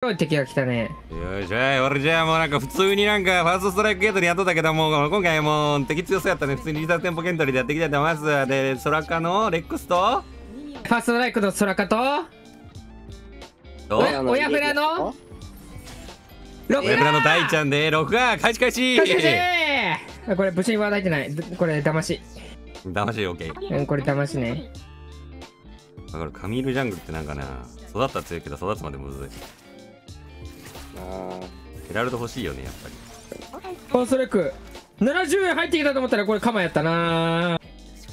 白い敵が来たね。 よいしょい。俺じゃあもうなんか普通になんかファーストストライクゲートにやっとったけども、今回もう敵強そうやったね。普通にリーダーテンポケントリでやっていきたいと思います。で、ソラカのレックスとファーストライクの空かと親フラの親フラの大ちゃんで6が開始開始。 これ武神は抱いてない。これ騙し。 騙し OK。 これ騙しね。 だからカミールジャングルってなんかな、育ったら強いけど育つまでむずい。ヘラルド欲しいよね、やっぱり。 ファーストライク70円入ってきたと思ったらこれカマやったな。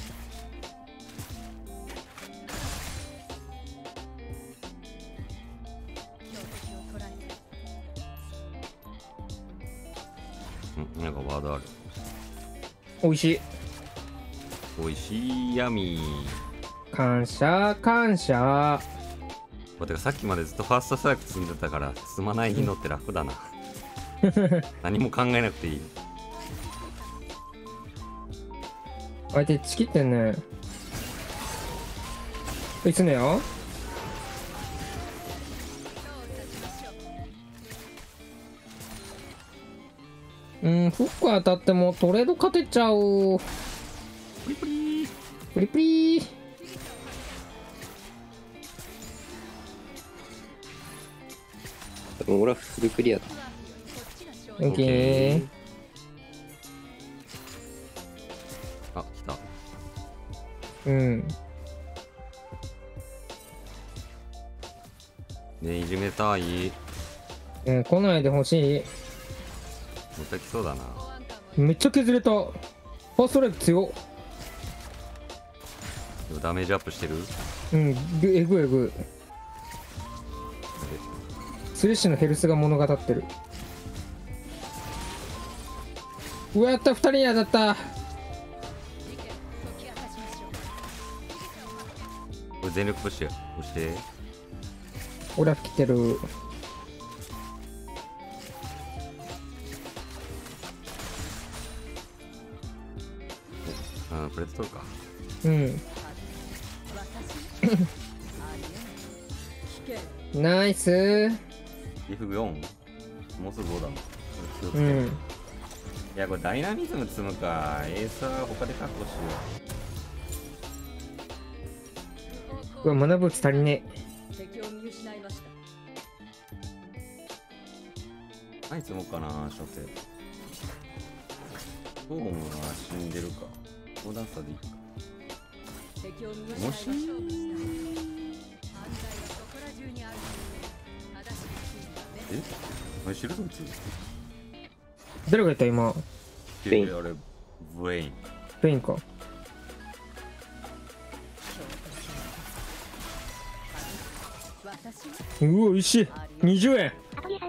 なんかワードある。 おいしい。 おいしいヤミー。 感謝感謝。 てかさっきまでずっとファーストストライク積んでたから積まないのって楽だな。何も考えなくていい。 相手チキってんね。いつねよ。フック当たってもトレード勝てちゃう。 プリプリプリプリ。 俺はフルクリアだ。 オッケー。 あ、来た。ね、いじめたい。 来ないでほしい。 また来そうだな。 めっちゃ削れた。ファーストライク強っ。 でもダメージアップしてる。 えぐえぐ。スレッシュのヘルスが物語ってる。うわ、やった、2人に当たった。 これ全力プッシュ押して。 オラフ来てる。 プレート取るか。 ナイス。 リフ4。もうすぐ5だもん。気をつける。いや、これダイナミズム積むか。エースは他で確保しようわ、学ぶ足りねえ。何積もうかな、初手。トームは死んでるか。相談差でいいか。もし何してるそいつ。 誰がいた今。 ベイン。 あれ、ブレイン。 ベインか。うわ、石20円。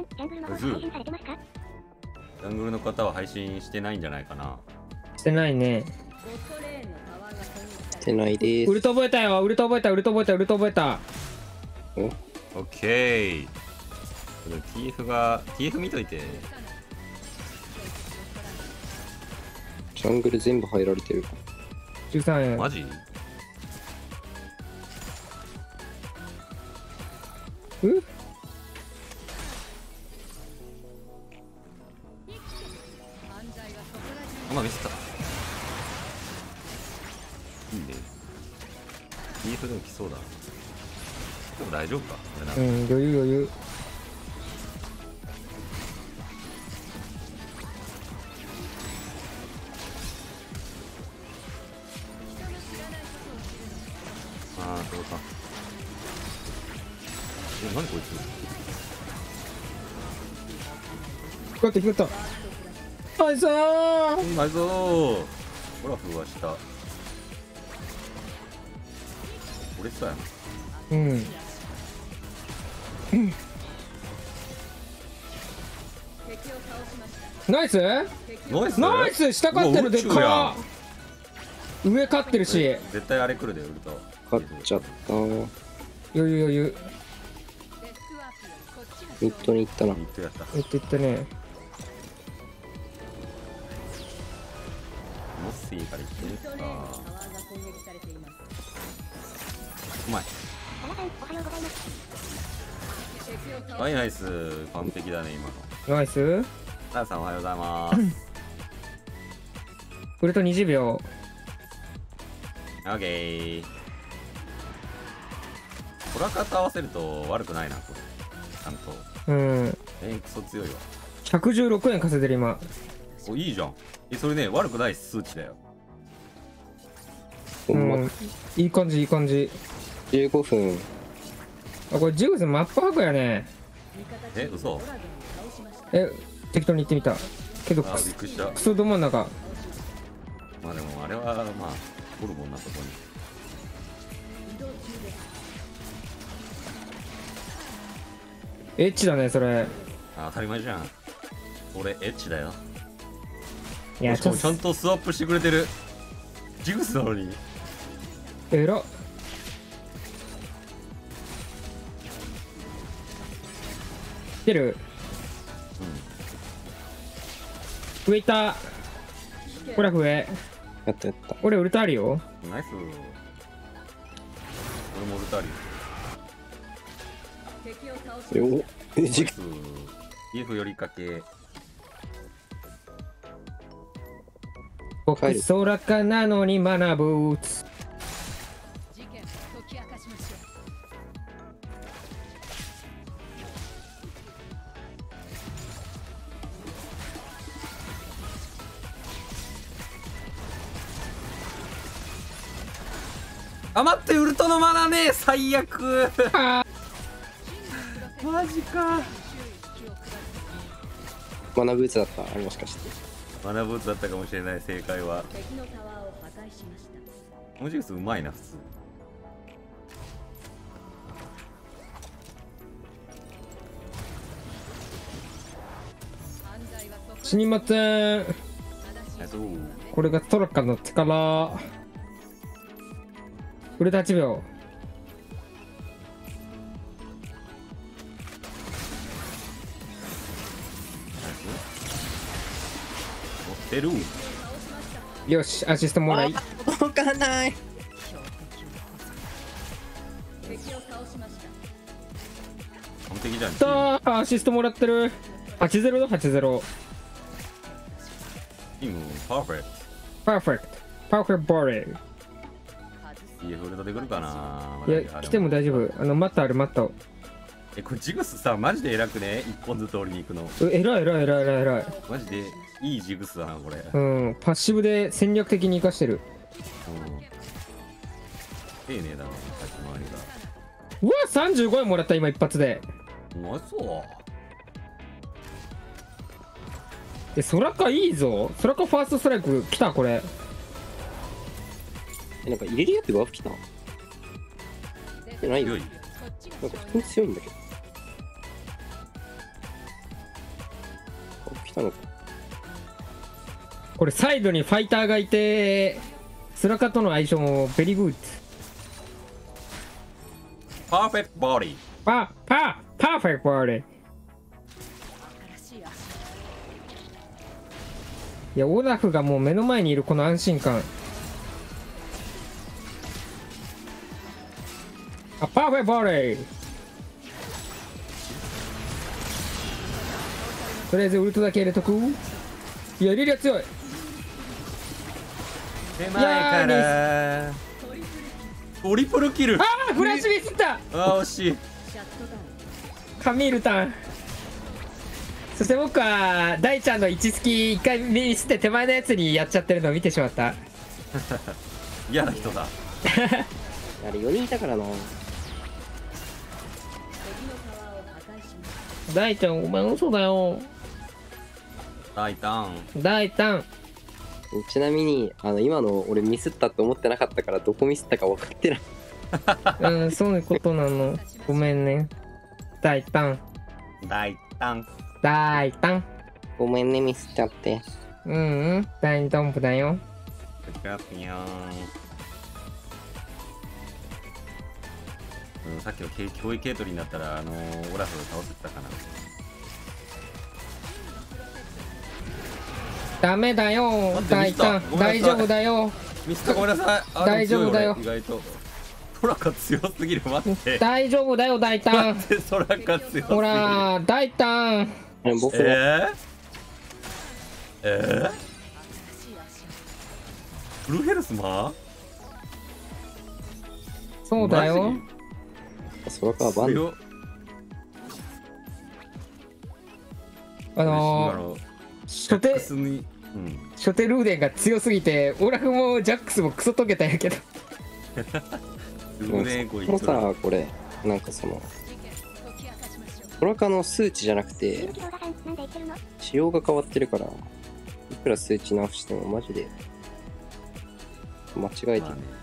ジャングルの方は配信してないんじゃないかな。 してないね。 してないです。 ウルト覚えたよ。ウルト覚えた。ウルト覚えた。ウルト覚えた。 オッケー。TF 見といて。 ジャングル全部入られてる。 13円。 マジ？見せた。いいね。TF でも来そうだ。でも大丈夫かこれな。 余裕余裕。 そうか。何こいつ。 光った光った。ナイスー。 ナイスー。オラフは下。俺さやな。 ナイスナイス。下勝ってる。でっか。上勝ってるし。 絶対あれ来るでウルト。 勝っちゃった。余裕余裕。 ミッドに行ったな。 ミッドやった。 いったね。 モッシーから行ってるか。うまい。 はい、ナイス。完璧だね、今の。 ナイス。 ターさんおはようございます。 ウルト20秒。 オッケー。トラカと合わせると悪くないな、これ。ちゃんと。 うん。 クソ強いわ。 116円稼いでる今。 お、いいじゃん。それね、悪くない数値だよ。 ほんま、 いい感じいい感じ。 15分。 あ、これジグスマップハグやね。 嘘。 適当に言ってみたけど、 びっくりした。 クソど真ん中。 まあでもあれはまあホルモンなとこに。 エッチだねそれ。 当たり前じゃん。俺エッチだよ。 いや、 しかもちゃんとスワップしてくれてる。ジグスなのに。 えらっ。来てる。上いた。これは上。 やったやった。 俺ウルトあるよ。 ナイス。俺もウルトあるよ。 お、ジグス。 EF 寄りかけ。 僕空かなのに学ぶ。 待って、ウルトのマナね、最悪。マジか。 マナブーツだった。もしかして。 マナブーツだったかもしれない。正解はモジグスうまいな普通。 死にません。これがトラカの力。ウルト8秒。 出る。 よし、アシストもらい。 届かない。 完璧じゃん。 さあ、アシストもらってる。80だ、80。 チームパーフェクト。 パーフェクト。パーフェクトボレー。 いや、フルトで来るかな。 いや、来ても大丈夫。マットある、マット。 これジグスさ、マジで偉くね。一本ずつ折りに行くの。 えらい。 マジでいいジグスだな、これ。 うん、パッシブで戦略的に生かしてる。 丁寧だな、先回りが。 うわ、35円もらった、今一発で。 うまそう。 ソラカいいぞ。ソラカファーストストライク来た、これ。 なんか入れるやってバフ来た。ないよ。 強い。 なんか普通に強いんだけど。バフ来たのか。 これサイドにファイターがいて、ソラカとの相性もベリーグッド。 パーフェクトボディ。 パーフェクトボディ。いや、オラフがもう目の前にいるこの安心感。パーフェクトボディ。とりあえずウルトだけ入れとく。いや、リリア強い。 手前からトリプルキル。 フラッシュミスった。 惜しい。 カミールタン。そして僕は大ちゃんの1スキ1回ミスって手前のやつにやっちゃってるのを見てしまった。 嫌な人だ。 あれ4人いたからな。 大ちゃんお前嘘だよ。 大胆。 ちなみに今の俺ミスったって思ってなかったからどこミスったか分かってない。 うんそういうことなの。ごめんね。大胆。 ごめんねミスっちゃって。 大丈夫だよ。 さっきの教育系取りになったらオラフ倒せてたかな。 ダメだよ大胆。大丈夫だよ。 ミスった、ごめんなさい。 大丈夫だよ。 意外とトラカ強すぎる。待って。 大丈夫だよ大胆。 待って、ソラカ強すぎる。 ほら大胆。 僕はフルヘルスマそうだよ。 それからバンド。 初手初手ルーデンが強すぎてオラフもジャックスもクソ解けたんやけど。 もうさ、これなんかそのトラカの数値じゃなくて仕様が変わってるから、いくら数値直してもマジで間違えてる。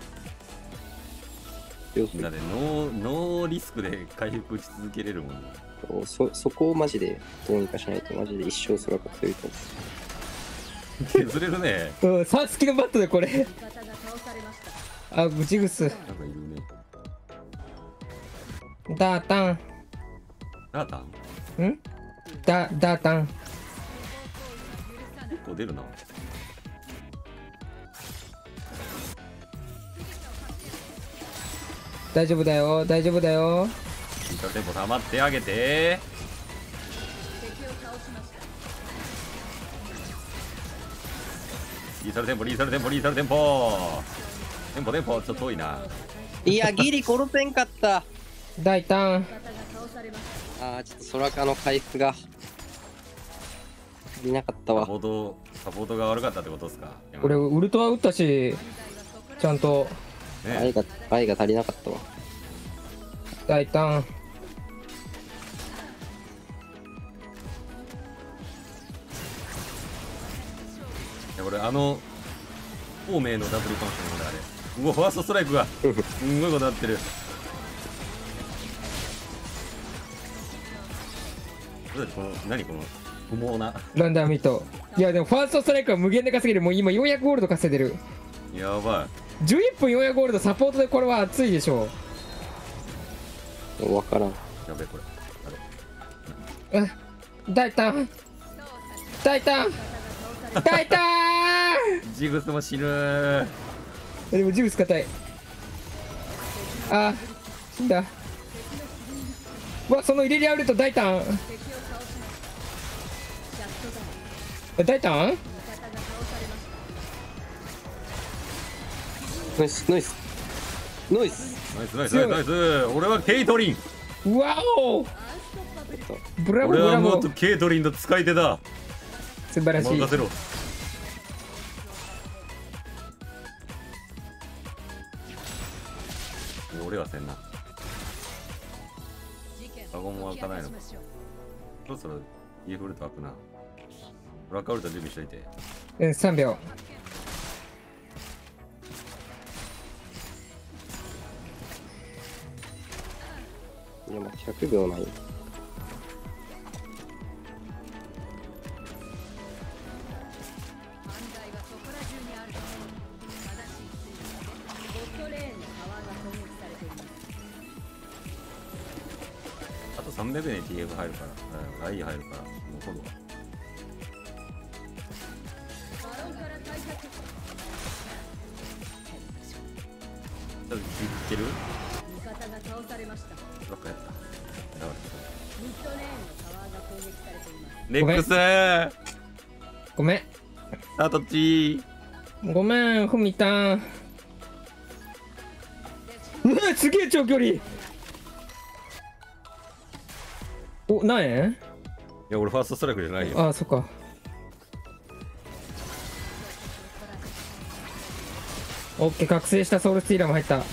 だってノーリスクで回復し続けれるもんね。 そこをマジでどうにかしないとマジで一生そらか強いと思う。削れるね。 うん、サスキのバットでこれ。あ、グチグス。 なんかいるね。 ダータン。 ダータン？ ん？ダータン。 結構出るな。 大丈夫だよ、大丈夫だよ。 リーサルテンポ溜ってあげて。リーサルテンポ、リーサルテンポ、リーサルテンポ。テンポ、テンポ、ちょっと遠いな。 いや、ギリ殺せんかった。 大胆。 ああ、ちょっとソラカの回復がいなかったわ。 サポートが悪かったってことですか。 俺ウルトラ打ったし、ちゃんと、 ね、 愛が足りなかったわ。 大胆。 いや俺方面のダブルかもしれないあれ。うわ、ファーストストライクがすんごいことなってる。何この不毛なランダムミット。いやでもファーストストライクは無限で稼げる。もう今400ゴールド稼いでる。 やばい。 11分400ゴールドサポートでこれは熱いでしょう。分からん。 やべえこれ。大胆大胆大胆。 ジグスも死ぬー。 でもジグス硬い。あ、死んだ。わ、その入れりあると大胆。大胆。 ナイスナイスナイスナイスナイスナイス。俺はケイトリン。 うわお、ブラボーブ俺はラボー。 もっとケイトリンの使い手だ。 素晴らしい。 任せろ。俺はせんな。カゴも開かないのか。そろそろイエフルト開くな。ブラックアウト準備しといて。 うん、3秒。 いや、もう100秒ない。 あと300円 TF 入るから、IE 入るから、残るわ。ちょっといける？ロックやった。レックスー。 ごめん。 あとっちー。ごめん、ふみたん。うわ、すげえ長距離。お、何円？ いや、俺ファーストストライクじゃないよ。 ああ、そっか。オッケー、覚醒したソウルスティーラーも入った。 や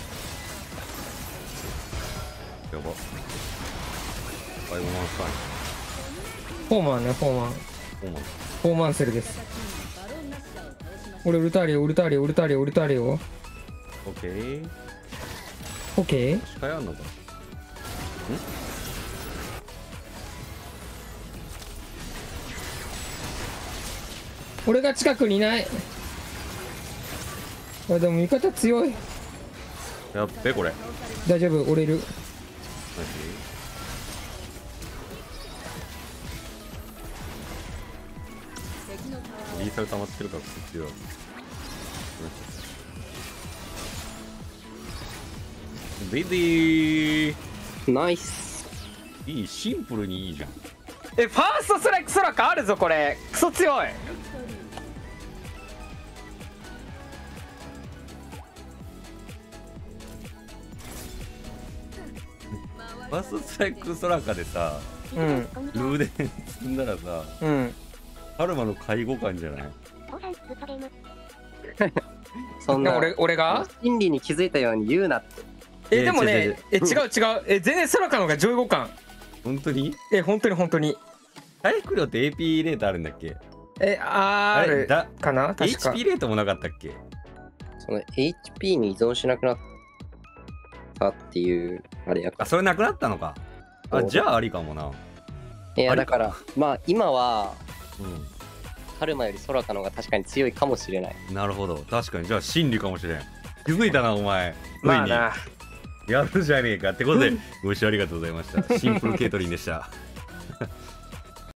ば。5-1-5。 フォーマンね、フォーマン。 フフォーマンセルです。俺、ウルターリオ、ウルターリオ、ウルターリオ、ウルターリオ。 オッケー。 オッケー。 視界あんのか。 俺が近くにいない。あ、でも味方強い。 やっべ、これ。 大丈夫、俺いる。 リーサル溜まってるから強い。 レディー。 ナイス。 いい、シンプルにいいじゃん。 ファーストストライクソラカあるぞこれ。クソ強い。 ファーストストライクソラカでさ、 うんルーデン積んだらさ、 うん。 カルマの介護官じゃない？ そんな俺が心理に気づいたように言うなって。 でもね、 違う違う。全然ソラカの方が上位互換。 本当に？ 本当に本当に。 回復量って AP レートあるんだっけ？ あるだかな確か。 HP レートもなかったっけ？ その HP に依存しなくなったっていうあれやから。 あ、それなくなったのか。あ、じゃあありかもな。 いやだからまあ今はうカルマよりソラカの方が確かに強いかもしれない。 ん。なるほど。確かに。じゃあ真理かもしれん。気づいたな、お前。 まあな。 やるじゃねえかってことで、ご視聴ありがとうございました。シンプルケイトリンでした。